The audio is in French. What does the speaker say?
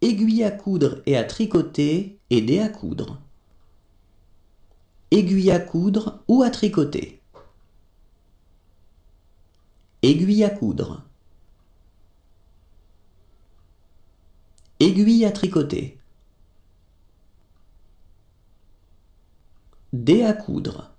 Aiguille à coudre et à tricoter, aider à coudre. Aiguille à coudre ou à tricoter. Aiguille à coudre. Aiguille à tricoter. Dé à coudre.